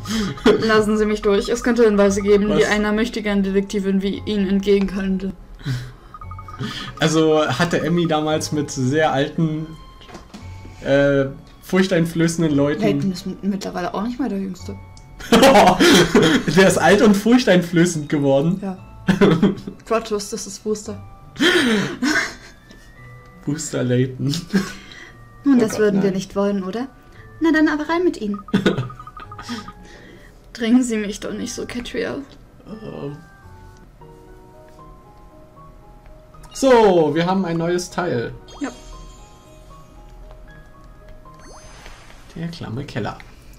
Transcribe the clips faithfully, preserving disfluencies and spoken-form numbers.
Lassen Sie mich durch. Es könnte Hinweise geben, Was? die einer mächtigen Detektivin wie Ihnen entgehen könnte. Also hatte Emmy damals mit sehr alten, äh, furchteinflößenden Leuten... Leighton ist mittlerweile auch nicht mehr der Jüngste. Der ist alt und furchteinflößend geworden. Ja. Plot-Twist, das ist Booster. Booster Leighton. Nun, Oh das Gott, würden wir nein. nicht wollen, oder? Na dann aber rein mit Ihnen. Drängen Sie mich doch nicht so, Catriel. So, wir haben ein neues Teil. Ja. Der klamme Keller.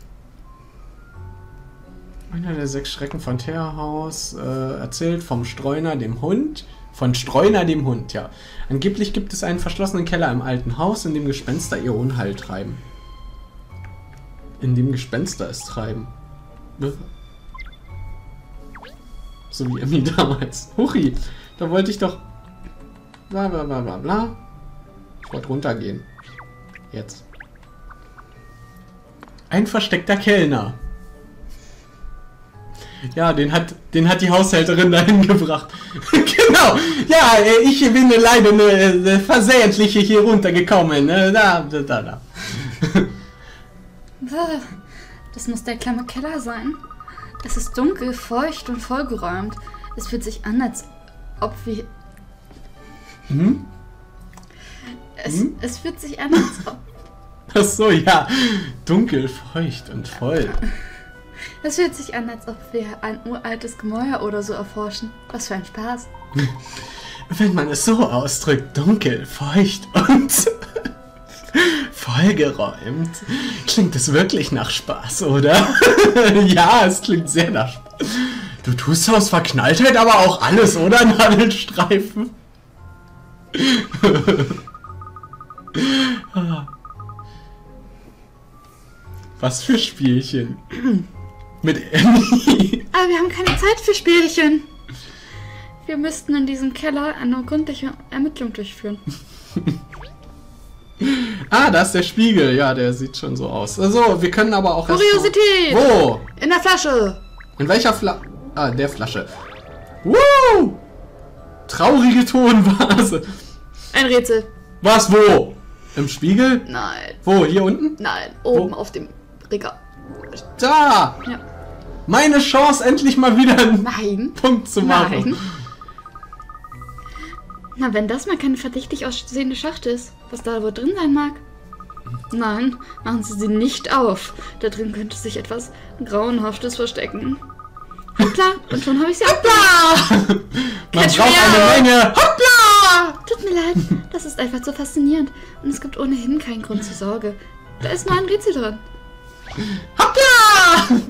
Einer der sechs Schrecken von Teerhaus äh, erzählt vom Streuner, dem Hund. Von Streuner, dem Hund, ja. Angeblich gibt es einen verschlossenen Keller im alten Haus, in dem Gespenster ihr Unheil treiben. In dem Gespenster es treiben. Ne? So wie Emmy damals. Huchi, da wollte ich doch... Bla bla bla bla bla. Ich wollte runtergehen. Jetzt. Ein versteckter Kellner. Ja, den hat, den hat die Haushälterin dahin gebracht. Genau. Ja, ich bin leider ne, versehentlich hier runtergekommen. Da, da, da, da. Das muss der klamme Keller sein. Es ist dunkel, feucht und vollgeräumt. Es fühlt sich an, als ob wir... Hm? Es, Hm? es fühlt sich an, als ob... Ach so, ja. Dunkel, feucht und voll. Es fühlt sich an, als ob wir ein uraltes Gemäuer oder so erforschen. Was für ein Spaß. Wenn man es so ausdrückt, dunkel, feucht und vollgeräumt, klingt es wirklich nach Spaß, oder? Ja, es klingt sehr nach Spaß. Du tust aus Verknalltheit aber auch alles, oder, Nadelstreifen? Was für Spielchen. Mit Emmy. Aber wir haben keine Zeit für Spielchen. Wir müssten in diesem Keller eine gründliche Ermittlung durchführen. Ah, da ist der Spiegel. Ja, der sieht schon so aus. Also, wir können aber auch... erst Kuriosität! mal- Wo? In der Flasche! In welcher Flasche? Ah, der Flasche. Woo! Traurige Tonvase. Ein Rätsel. Was, wo? Im Spiegel? Nein, Wo, hier unten? nein, oben Wo? auf dem Regal. Da! Ja. Meine Chance, endlich mal wieder einen Nein. Punkt zu machen. Nein. Na, wenn das mal keine verdächtig aussehende Schachtel ist, was da wohl drin sein mag? Nein, machen Sie sie nicht auf. Da drin könnte sich etwas Grauenhaftes verstecken. Hoppla, und schon habe ich sie Hoppla! Man Catch braucht me eine out. Menge. Hoppla! Tut mir leid, das ist einfach zu faszinierend. Und es gibt ohnehin keinen Grund zur Sorge. Da ist nur ein Rätsel drin. Hoppla!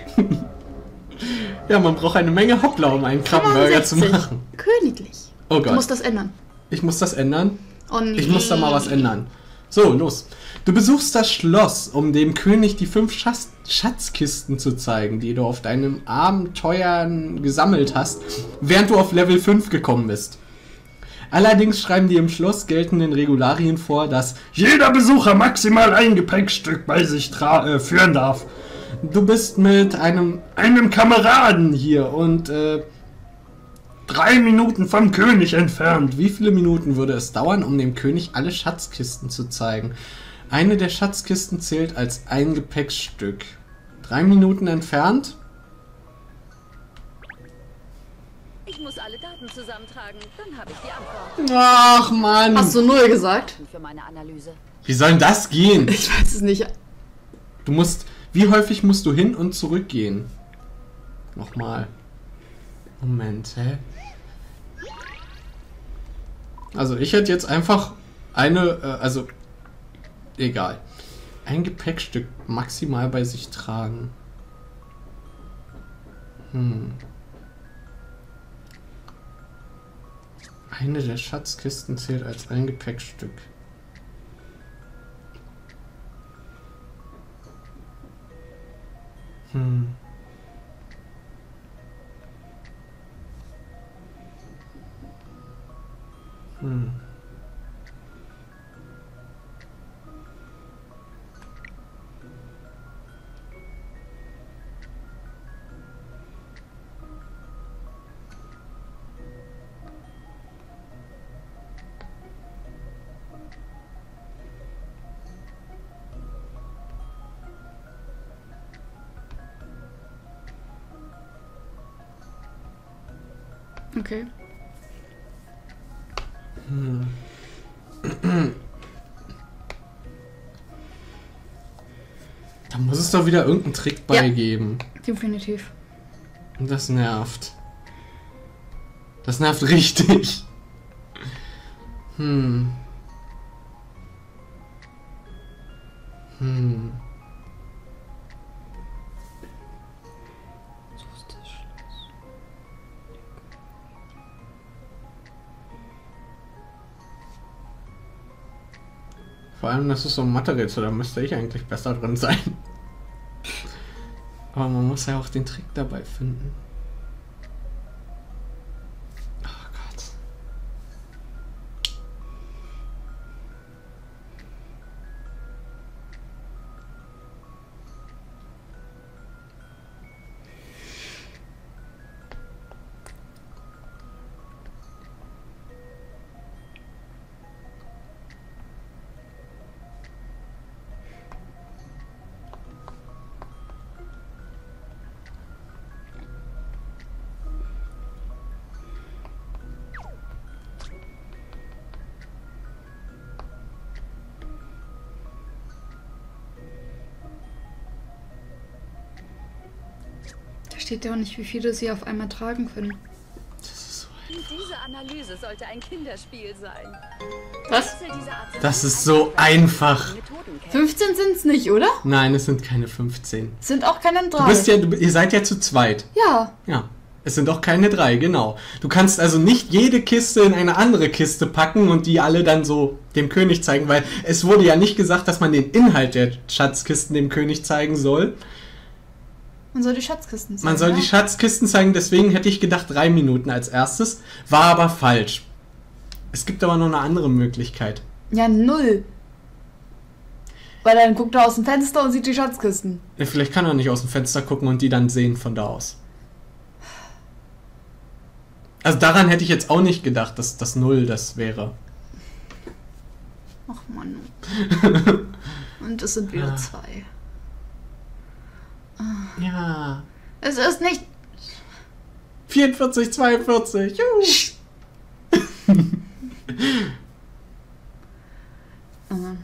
Ja, man braucht eine Menge Hoppla, um einen Krabbenburger zu fünfundsechzig. machen. Königlich. Oh Du Gott. musst das ändern. Ich muss das ändern. Und Ich muss da mal was ändern. So, los. Du besuchst das Schloss, um dem König die fünf Schatz Schatzkisten zu zeigen, die du auf deinem Abenteuern gesammelt hast, während du auf Level fünf gekommen bist. Allerdings schreiben die im Schloss geltenden Regularien vor, dass jeder Besucher maximal ein Gepäckstück bei sich tra äh, führen darf. Du bist mit einem, einem Kameraden hier und äh, drei Minuten vom König entfernt. Wie viele Minuten würde es dauern, um dem König alle Schatzkisten zu zeigen? Eine der Schatzkisten zählt als ein Gepäckstück. Drei Minuten entfernt? Ich muss alle Daten zusammentragen, dann habe ich die Antwort Ach Mann. Hast du null gesagt? für meine Analyse. Wie soll denn das gehen? Ich weiß es nicht. Du musst... Wie häufig musst du hin und zurück gehen? Nochmal. Moment, hä? Also ich hätte jetzt einfach eine... Äh, also... Egal. Ein Gepäckstück maximal bei sich tragen. Hm. Eine der Schatzkisten zählt als ein Gepäckstück. Hm. Hm. Okay. Hm. Da muss es doch wieder irgendeinen Trick beigeben. Definitiv. Und das nervt. Das nervt richtig. Hm. Hm. So ist das Schloss. Vor allem, das ist so ein Mathe-Rätsel, da müsste ich eigentlich besser drin sein. Aber man muss ja auch den Trick dabei finden. Oh Gott. Da steht ja auch nicht, wie viele sie auf einmal tragen können. Das ist so, Diese Analyse sollte ein Kinderspiel sein. Was? das ist so einfach. fünfzehn sind's nicht, oder? Nein, es sind keine fünfzehn. Sind auch keine drei. Du bist ja, du, ihr seid ja zu zweit. Ja. Ja. Es sind auch keine drei, genau. Du kannst also nicht jede Kiste in eine andere Kiste packen und die alle dann so dem König zeigen, weil es wurde ja nicht gesagt, dass man den Inhalt der Schatzkisten dem König zeigen soll. Man soll die Schatzkisten zeigen. Man soll ja? die Schatzkisten zeigen, deswegen hätte ich gedacht drei Minuten als erstes. War aber falsch. Es gibt aber noch eine andere Möglichkeit. Ja, null. Weil dann guckt er aus dem Fenster und sieht die Schatzkisten. Ja, vielleicht kann er nicht aus dem Fenster gucken und die dann sehen von da aus. Also daran hätte ich jetzt auch nicht gedacht, dass das Null das wäre. Ach Mann. Und es sind wieder Ah. zwei. Ja. Es ist nicht... vierundvierzig, zweiundvierzig. Juhu. Äh.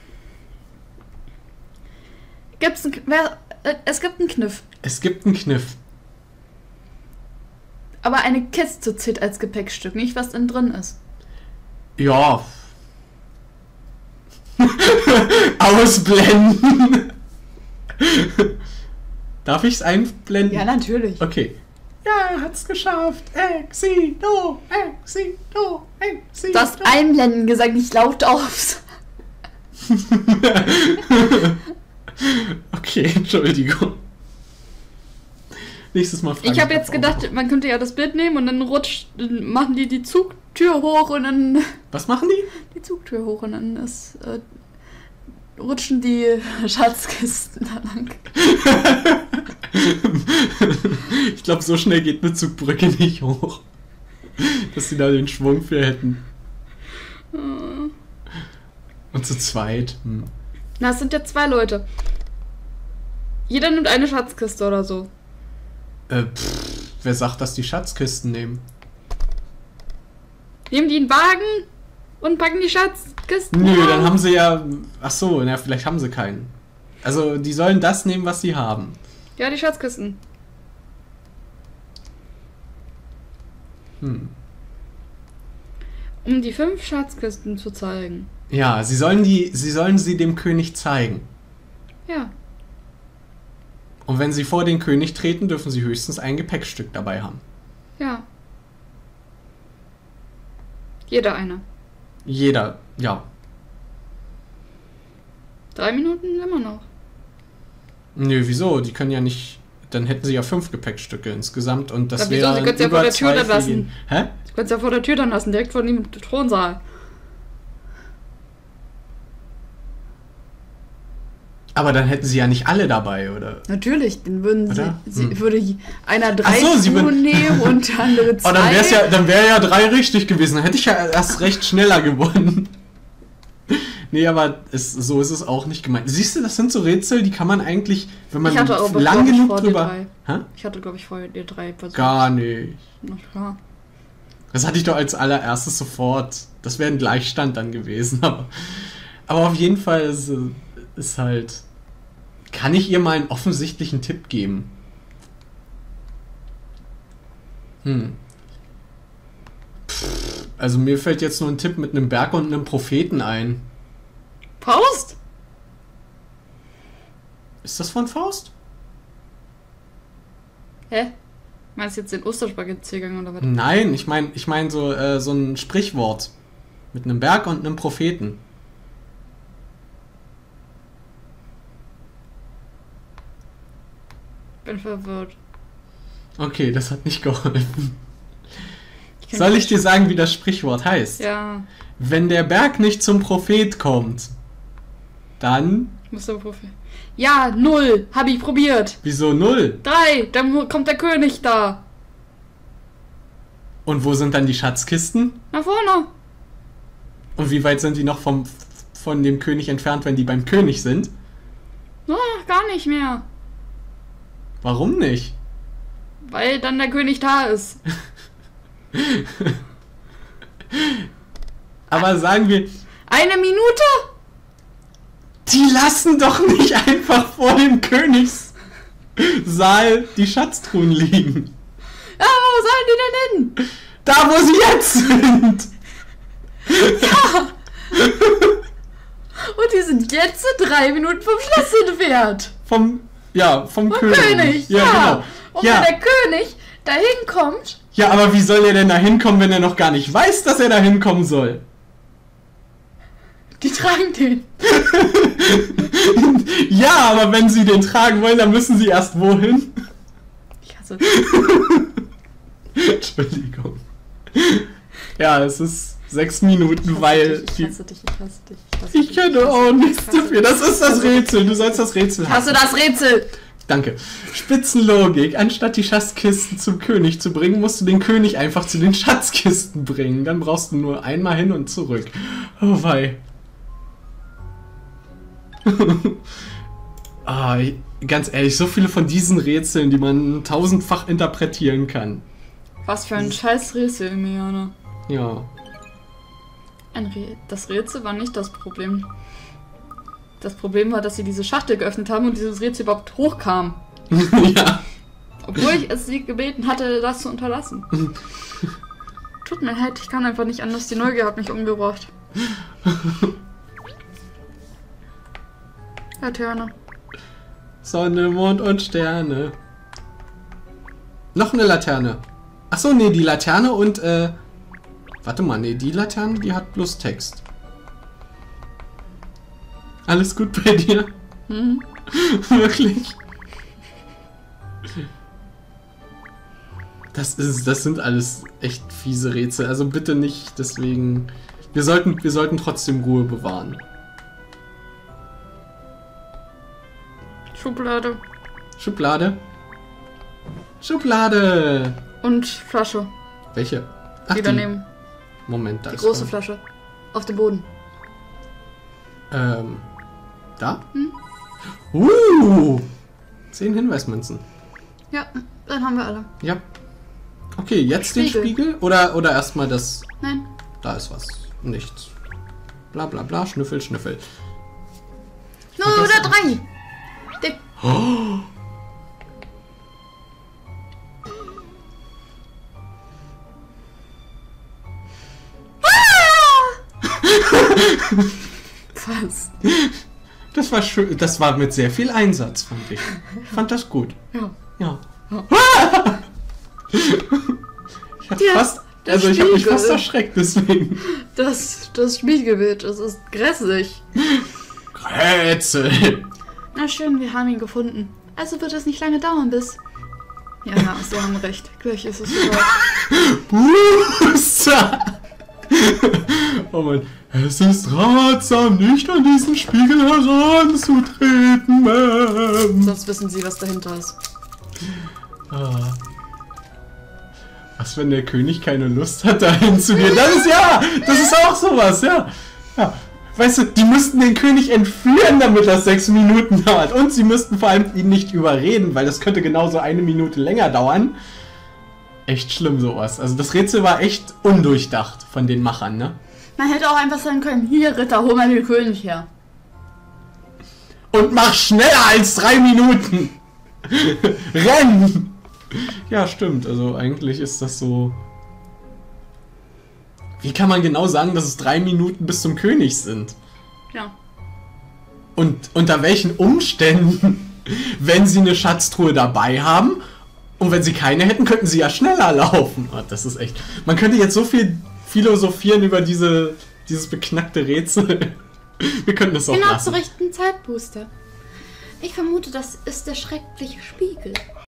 Gibt's ein, wer, äh, es gibt einen Kniff. Es gibt einen Kniff. Aber eine Kiste zählt als Gepäckstück, nicht was innen drin ist. Ja. Ausblenden. Darf ich es einblenden? Ja, natürlich. Okay. Ja, er hat's geschafft. Exito, Exito, Exito. Du hast einblenden gesagt, nicht laut aufs. Okay, Entschuldigung. Nächstes Mal fragen. Ich habe jetzt gedacht, man könnte ja das Bild nehmen und dann rutscht, dann machen die die Zugtür hoch und dann Was machen die? die Zugtür hoch und dann ist, äh, rutschen die Schatzkisten da lang. Ich glaube, so schnell geht eine Zugbrücke nicht hoch. Dass sie da den Schwung für hätten. Und zu zweit. Hm. Na, es sind ja zwei Leute. Jeder nimmt eine Schatzkiste oder so. Äh, pff, wer sagt, dass die Schatzkisten nehmen? Nehmen die einen Wagen und packen die Schatzkisten Nö, auf. dann haben sie ja. Ach so, na, vielleicht haben sie keinen. Also, die sollen das nehmen, was sie haben. Ja, die Schatzkisten. Hm. Um die fünf Schatzkisten zu zeigen. Ja, sie sollen die, sie sollen sie dem König zeigen. Ja. Und wenn sie vor den König treten, dürfen sie höchstens ein Gepäckstück dabei haben. Ja. Jeder eine. Jeder, ja. Drei Minuten immer noch. Nö, wieso? Die können ja nicht. Dann hätten sie ja fünf Gepäckstücke insgesamt und das Aber wieso? wäre Sie können's ja vor der Tür dann lassen. Hä? Du kannst ja vor der Tür dann lassen, direkt vor dem Thronsaal. Aber dann hätten sie ja nicht alle dabei, oder? Natürlich, dann würden sie, Oder? sie Hm. würde einer drei Ach so, sie Schuhe würden- nehmen und der andere zwei. Oh, dann wär's ja, dann wäre ja drei richtig gewesen. Dann hätte ich ja erst recht schneller gewonnen. Nee, aber es, so ist es auch nicht gemeint. Siehst du, das sind so Rätsel, die kann man eigentlich, wenn man Ich hatte aber, lang glaub ich, genug vor dir drüber. drei. Hä? Ich hatte, glaube ich, vorher dir drei versucht. Gar nicht. Na klar. Das hatte ich doch als allererstes sofort. Das wäre ein Gleichstand dann gewesen. Aber, aber auf jeden Fall ist, ist halt... Kann ich ihr mal einen offensichtlichen Tipp geben? Hm. Pff, also mir fällt jetzt nur ein Tipp mit einem Berg und einem Propheten ein. Faust? Ist das von Faust? Hä? Meinst du jetzt den Osterspaghetti-Gang oder was? Nein, ich meine ich mein so, äh, so ein Sprichwort. Mit einem Berg und einem Propheten. Bin verwirrt. Okay, das hat nicht geholfen. Ich Soll ich dir sagen, wie das Sprichwort heißt? Ja. Wenn der Berg nicht zum Prophet kommt, dann... Ich muss der Profi. Ja, null. Hab ich probiert. Wieso null? Drei. Dann kommt der König da. Und wo sind dann die Schatzkisten? Nach vorne. Und wie weit sind die noch vom, von dem König entfernt, wenn die beim König sind? Oh, gar nicht mehr. Warum nicht? Weil dann der König da ist. Aber sagen wir... Eine Minute? Die lassen doch nicht einfach vor dem Königssaal die Schatztruhen liegen. Ja, wo sollen die denn hin? Da, wo sie jetzt sind. Ja. Und die sind jetzt drei Minuten vom Schloss entfernt. Vom, ja, vom, Vom König. König, ja. ja. Genau. Und Ja. wenn der König dahin kommt... Ja, aber wie soll er denn da hinkommen, wenn er noch gar nicht weiß, dass er da hinkommen soll? Die tragen den. Ja, aber wenn sie den tragen wollen, dann müssen sie erst wohin? Ich hasse Entschuldigung. Ja, es ist sechs Minuten, ich weil... dich, die, ich hasse dich, ich hasse dich. Ich, hasse ich dich, kenne hasse auch dich, nichts ich hasse dafür. dich. Das ist das Rätsel. Du sollst das Rätsel Ich hasse haben. das Rätsel. Danke. Spitzenlogik. Anstatt die Schatzkisten zum König zu bringen, musst du den König einfach zu den Schatzkisten bringen. Dann brauchst du nur einmal hin und zurück. Oh wei. Ah, ganz ehrlich, so viele von diesen Rätseln, die man tausendfach interpretieren kann. Was für ein scheiß Rätsel, Miana. Ja. Ein Rä das Rätsel war nicht das Problem. Das Problem war, dass sie diese Schachtel geöffnet haben und dieses Rätsel überhaupt hochkam. Ja. Obwohl ich es sie gebeten hatte, das zu unterlassen. Tut mir leid, ich kann einfach nicht anders. Die Neugier hat mich umgebracht. Laterne. Sonne, Mond und Sterne. Noch eine Laterne. Achso, nee, die Laterne und, äh... Warte mal, nee, die Laterne, die hat bloß Text. Alles gut bei dir? Hm? Wirklich? Das ist, das sind alles echt fiese Rätsel. Also bitte nicht, deswegen... Wir sollten, wir sollten trotzdem Ruhe bewahren. Schublade. Schublade. Schublade. Und Flasche. Welche? Ach, Die daneben. Moment, da Die ist große eine. Flasche. Auf dem Boden. Ähm, da? Hm? Uh! Zehn Hinweismünzen. Ja, dann haben wir alle. Ja. Okay, jetzt den Spiegel. Spiegel? Oder, oder erstmal das... Nein. Da ist was. Nichts. Bla bla bla, Schnüffel, Schnüffel. Nur das oder an- drei. Der Oh! Was? Das war schön. Das war mit sehr viel Einsatz, fand ich. Ich fand das gut. Ja. Ja. Ja. Ich hatte Ja, fast... der Also ich habe mich Spiegel. fast erschreckt, deswegen. Das, das Spiegelbild, es ist grässlich. Rätsel. Na schön, wir haben ihn gefunden. Also wird es nicht lange dauern, bis... Ja, ja, Sie haben recht. Gleich ist es soweit. Booster. Oh Mann. Es ist ratsam, nicht an diesen Spiegel heranzutreten, Ma'am. Sonst wissen Sie, was dahinter ist. Ah. Was, wenn der König keine Lust hat, da hinzugehen? Das ist ja, das ist auch sowas, ja. Ja. Weißt du, die müssten den König entführen, damit das sechs Minuten dauert. Und sie müssten vor allem ihn nicht überreden, weil das könnte genauso eine Minute länger dauern. echt schlimm sowas. Also das Rätsel war echt undurchdacht von den Machern, ne? Man hätte auch einfach sagen können, hier Ritter, hol mal den König her. Und mach schneller als drei Minuten. Renn! Ja, stimmt. Also eigentlich ist das so... Wie kann man genau sagen, dass es drei Minuten bis zum König sind? Ja. Und unter welchen Umständen, wenn sie eine Schatztruhe dabei haben und wenn sie keine hätten, könnten sie ja schneller laufen. Oh, das ist echt... Man könnte jetzt so viel philosophieren über diese, dieses beknackte Rätsel. Wir könnten es auch Genau lassen. zur rechten Zeit, Booster. Ich vermute, das ist der schreckliche Spiegel.